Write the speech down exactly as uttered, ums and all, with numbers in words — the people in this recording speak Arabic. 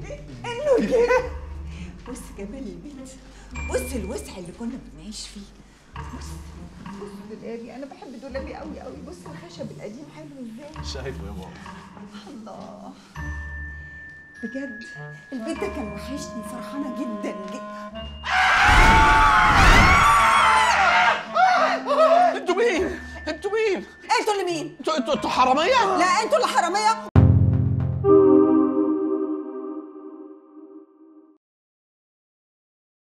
جه انه جه. بص جمال البيت، بص الوسع اللي كنا بنعيش فيه. بص بص دولابي، انا بحب دولابي قوي قوي. بص الخشب القديم حلو ازاي. شايفه يا ماما. الله بجد البيت ده كان وحشني، فرحانه جدا جدا. انتوا مين؟ انتوا مين؟ انتوا اللي مين؟ انتوا انتوا انتوا حراميه؟ لا انتوا اللي حراميه.